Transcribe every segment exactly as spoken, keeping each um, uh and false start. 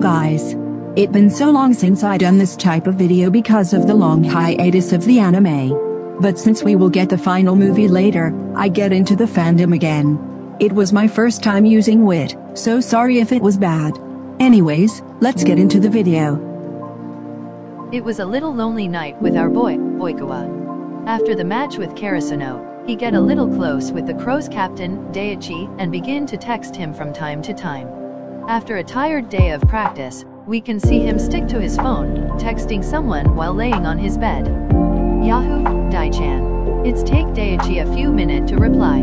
guys. It's been so long since I done this type of video because of the long hiatus of the anime. But since we will get the final movie later, I get into the fandom again. It was my first time using Wit, so sorry if it was bad. Anyways, let's get into the video. It was a little lonely night with our boy, Oikawa. After the match with Karasuno, he get a little close with the Crow's captain, Daichi, and begin to text him from time to time. After a tired day of practice, we can see him stick to his phone, texting someone while laying on his bed. Yahoo, Dai-chan. It's take Daichi a few minutes to reply.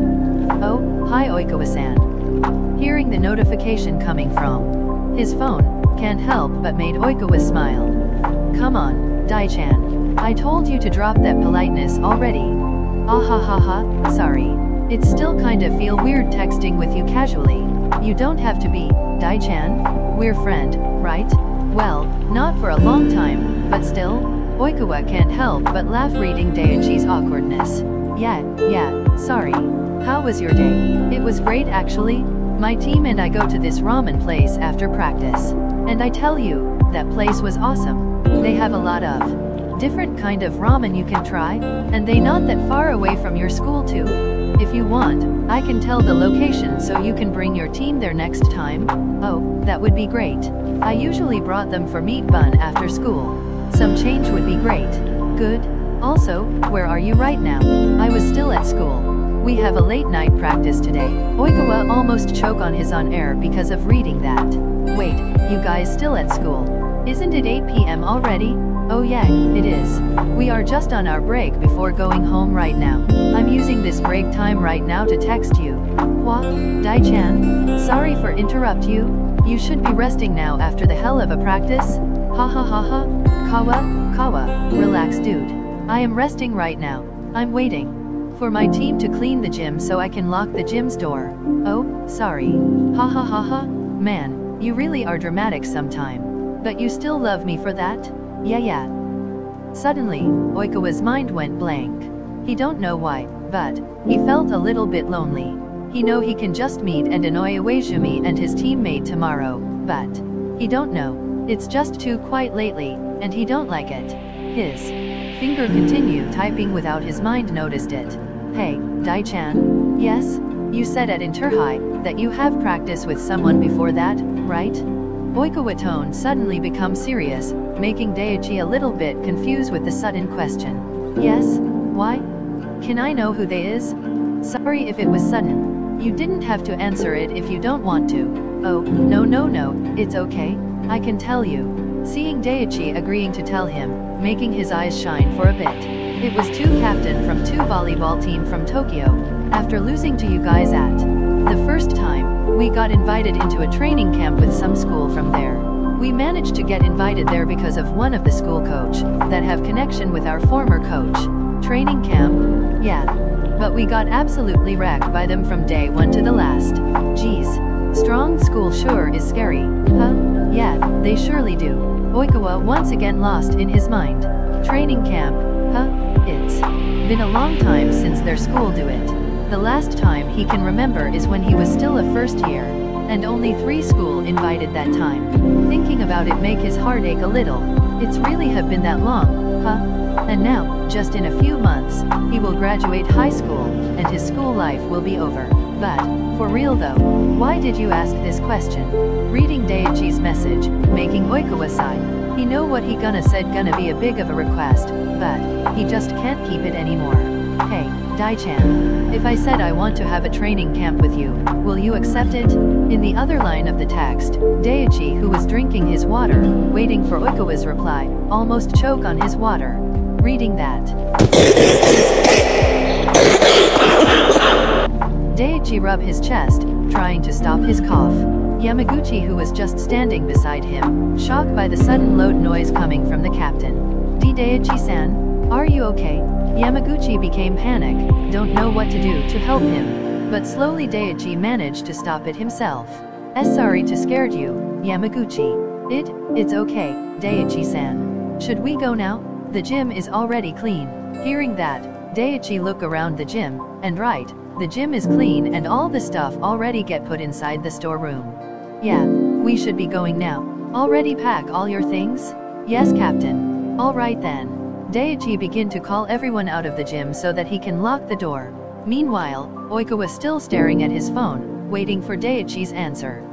Oh, hi Oikawa-san. Hearing the notification coming from his phone, can't help but made Oikawa smile. Come on, Dai-chan. I told you to drop that politeness already. Ah ha ha ha, sorry. It's still kinda feel weird texting with you casually. You don't have to be, Dai-chan. We're friend, right? Well, not for a long time, but still. Oikawa can't help but laugh reading Daichi's awkwardness. Yeah, yeah, sorry. How was your day? It was great actually. My team and I go to this ramen place after practice. And I tell you, that place was awesome. They have a lot of different kind of ramen you can try, and they not that far away from your school too. If you want, I can tell the location so you can bring your team there next time. Oh, that would be great. I usually brought them for meat bun after school. Some change would be great. Good. Also, where are you right now? I was still at school. We have a late night practice today. Oikawa almost choke on his on air because of reading that. Wait, you guys still at school? Isn't it eight p m already? Oh yeah, it is. We are just on our break before going home right now. I'm using this break time right now to text you. What? Dai-chan? Sorry for interrupt you. You should be resting now after the hell of a practice. Ha ha ha ha. Kawa, Kawa, relax dude. I am resting right now. I'm waiting for my team to clean the gym so I can lock the gym's door. Oh, sorry. Ha ha ha ha. Man, you really are dramatic sometime. But you still love me for that? Yeah yeah. Suddenly, Oikawa's mind went blank. He don't know why, but he felt a little bit lonely. He know he can just meet and annoy Iwaizumi and his teammate tomorrow, but he don't know. It's just too quiet lately, and he don't like it. His finger continued typing without his mind noticed it. Hey, Dai-chan? Yes? You said at Interhigh that you have practice with someone before that, right? Oikawa tone suddenly becomes serious, making Daichi a little bit confused with the sudden question. Yes? Why? Can I know who they is? Sorry if it was sudden. You didn't have to answer it if you don't want to. Oh, no no no, it's okay. I can tell you. Seeing Daichi agreeing to tell him, making his eyes shine for a bit. It was two captain from two volleyball team from Tokyo, after losing to you guys at the first time, we got invited into a training camp with some school from there. We managed to get invited there because of one of the school coach, that have connection with our former coach. Training camp? Yeah. But we got absolutely wrecked by them from day one to the last. Jeez. Strong school sure is scary, huh? Yeah, they surely do. Oikawa once again lost in his mind. Training camp, huh? It's been a long time since their school do it. The last time he can remember is when he was still a first year, and only three school invited that time. Thinking about it make his heart ache a little. It's really have been that long, huh? And now, just in a few months, he will graduate high school, and his school life will be over. But, for real though, why did you ask this question? Reading Daichi's message, making Oikawa sigh. He know what he gonna said gonna be a big of a request, but he just can't keep it anymore. Hey, Dai-chan, if I said I want to have a training camp with you, will you accept it? In the other line of the text, Daichi, who was drinking his water, waiting for Oikawa's reply, almost choke on his water. Reading that, Daichi rubbed his chest, trying to stop his cough. Yamaguchi, who was just standing beside him, shocked by the sudden loud noise coming from the captain. D Daichi-san, are you okay? Yamaguchi became panic, don't know what to do to help him. But slowly Daichi managed to stop it himself. S sorry to scared you, Yamaguchi. It, it's okay, Daichi-san. Should we go now? The gym is already clean. Hearing that, Daichi look around the gym, and right, the gym is clean and all the stuff already get put inside the storeroom. Yeah, we should be going now. Already pack all your things? Yes, Captain. Alright then. Daichi begin to call everyone out of the gym so that he can lock the door. Meanwhile, Oika was still staring at his phone, waiting for Daichi's answer.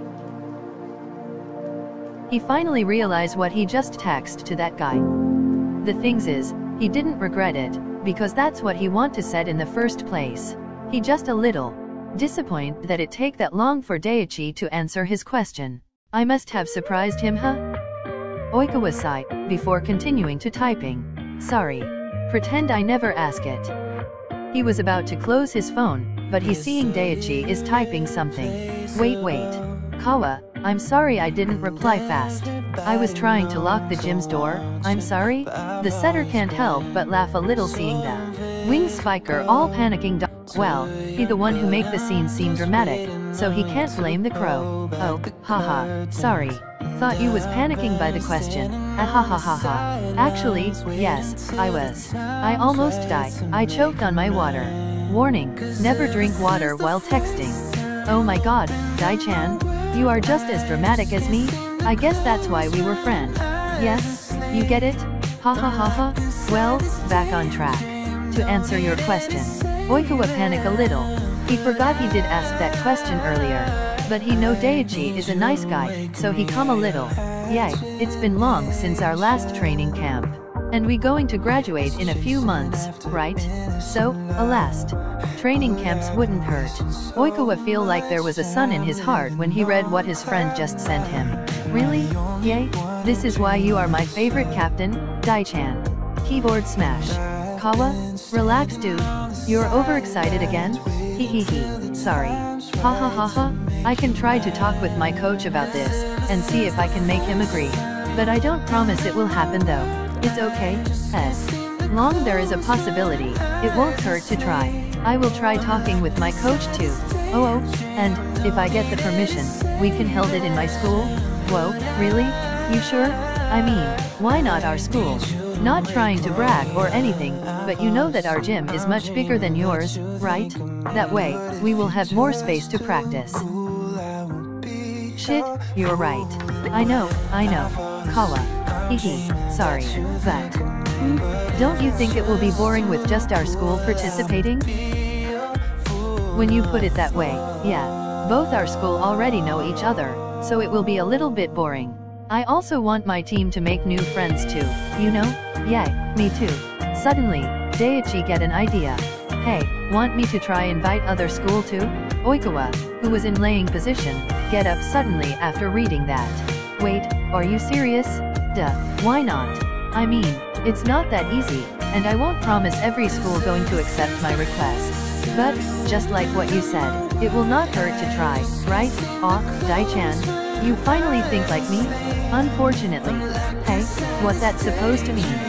He finally realized what he just texted to that guy. The things is, he didn't regret it, because that's what he want to said in the first place. He just a little disappointed that it take that long for Daichi to answer his question. I must have surprised him, huh? Oikawa sighed, before continuing to typing. Sorry. Pretend I never ask it. He was about to close his phone, but he seeing Daichi is typing something. Wait wait. Kawa, I'm sorry I didn't reply fast. I was trying to lock the gym's door, I'm sorry? The setter can't help but laugh a little seeing the wing spiker all panicking. Well, he the one who make the scene seem dramatic, so he can't blame the crow. Oh, haha, sorry. Thought you was panicking by the question. Ah ha ha ha ha. Actually, yes, I was. I almost died. I choked on my water. Warning, never drink water while texting. Oh my god, Dai-chan, you are just as dramatic as me? I guess that's why we were friends. Yes, you get it? Ha ha ha ha. Well, back on track. To answer your question, Oikawa panicked a little. He forgot he did ask that question earlier. But he know Daichi is a nice guy, so he come a little. Yay, it's been long since our last training camp. And we going to graduate in a few months, right? So, a last training camps wouldn't hurt. Oikawa feel like there was a sun in his heart when he read what his friend just sent him. Really? Yay? This is why you are my favorite captain, Dai-chan. Keyboard smash. Kawa? Relax dude. You're overexcited again? Hee hee hee. Sorry. Ha ha ha ha. I can try to talk with my coach about this, and see if I can make him agree. But I don't promise it will happen though. It's okay, as long there is a possibility, it won't hurt to try. I will try talking with my coach too. Oh oh, and, if I get the permission, we can held it in my school? Whoa, really? You sure? I mean, why not our school? Not trying to brag or anything, but you know that our gym is much bigger than yours, right? That way, we will have more space to practice. Shit, you're right. I know, I know. Kawa. Hehe, sorry, but... Hmm, don't you think it will be boring with just our school participating? When you put it that way, yeah. Both our school already know each other, so it will be a little bit boring. I also want my team to make new friends too, you know? Yay, me too. Suddenly, Daichi get an idea. Hey, want me to try invite other school too? Oikawa, who was in laying position, get up suddenly after reading that. Wait, are you serious? Duh, why not? I mean, it's not that easy, and I won't promise every school going to accept my request. But, just like what you said, it will not hurt to try, right? Aw, Dai-chan, you finally think like me? Unfortunately. Hey, what's that supposed to mean?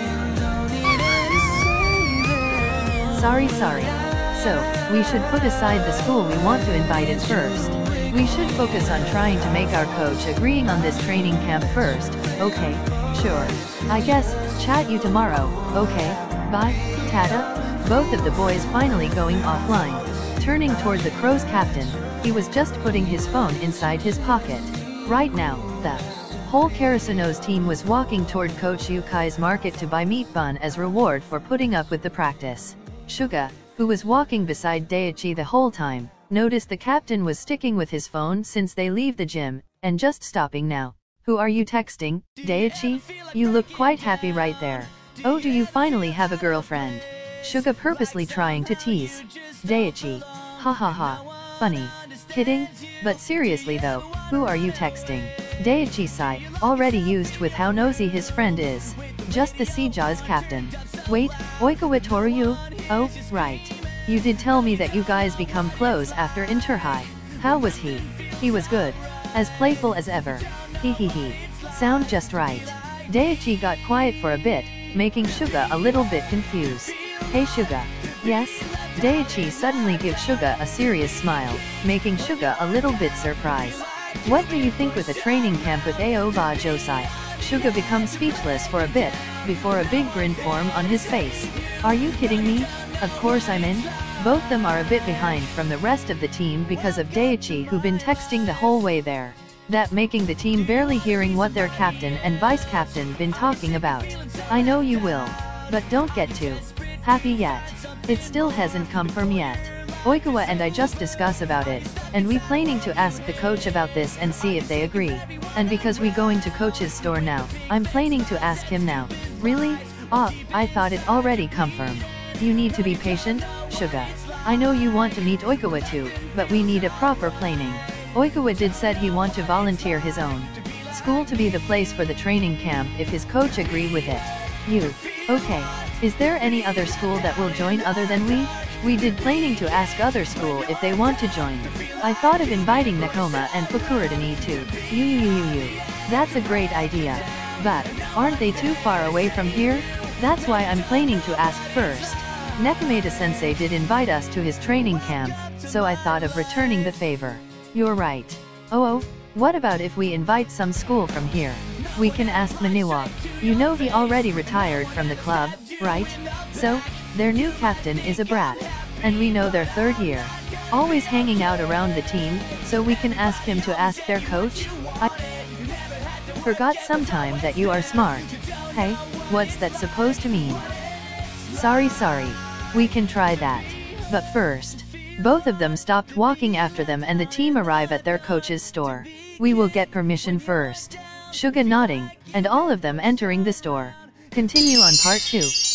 Sorry sorry. So, we should put aside the school we want to invite in first. We should focus on trying to make our coach agreeing on this training camp first, okay? Sure. I guess, chat you tomorrow, okay? Bye, Tada? Both of the boys finally going offline. Turning toward the crow's captain, he was just putting his phone inside his pocket. Right now, the whole Karasuno's team was walking toward Coach Yukai's market to buy meat bun as reward for putting up with the practice. Shuga, who was walking beside Daichi the whole time, noticed the captain was sticking with his phone since they leave the gym, and just stopping now. Who are you texting, Daichi? You look quite happy right there. Oh, do you finally have a girlfriend? Shuga purposely trying to tease Daichi. Ha ha ha. Funny. Kidding? But seriously though, who are you texting? Daichi sighed, already used with how nosy his friend is. Just the Seija's captain. Wait, Oikawa Toru? Oh, right. You did tell me that you guys become close after Inter-High. How was he? He was good. As playful as ever. Hee hee hee. Sound just right. Daichi got quiet for a bit, making Shuga a little bit confused. Hey Shuga. Yes? Daichi suddenly gives Shuga a serious smile, making Shuga a little bit surprised. What do you think with a training camp with Aoba Josai? Shuga becomes speechless for a bit, before a big grin form on his face. Are you kidding me? Of course I'm in. Both them are a bit behind from the rest of the team because of Daichi who been texting the whole way there. That making the team barely hearing what their captain and vice captain been talking about. I know you will. But don't get too happy yet. It still hasn't come firm yet. Oikawa and I just discuss about it, and we planning to ask the coach about this and see if they agree. And because we going to coach's store now, I'm planning to ask him now. Really? Ah, I thought it already confirmed. You need to be patient, Suga. I know you want to meet Oikawa too, but we need a proper planning. Oikawa did said he want to volunteer his own school to be the place for the training camp if his coach agree with it. You. Okay. Is there any other school that will join other than we? We did planning to ask other school if they want to join. I thought of inviting Nakoma and Fukuradani too. You you you you you. That's a great idea. But, aren't they too far away from here? That's why I'm planning to ask first. Nekomata-sensei did invite us to his training camp, so I thought of returning the favor. You're right. Oh oh, what about if we invite some school from here? We can ask Maniwa. You know he already retired from the club, right? So, their new captain is a brat. And we know their third year. Always hanging out around the team, so we can ask him to ask their coach? I forgot sometime that you are smart. Hey, what's that supposed to mean? Sorry sorry. We can try that. But first, both of them stopped walking after them and the team arrive at their coach's store. We will get permission first. Suga nodding, and all of them entering the store. Continue on part two.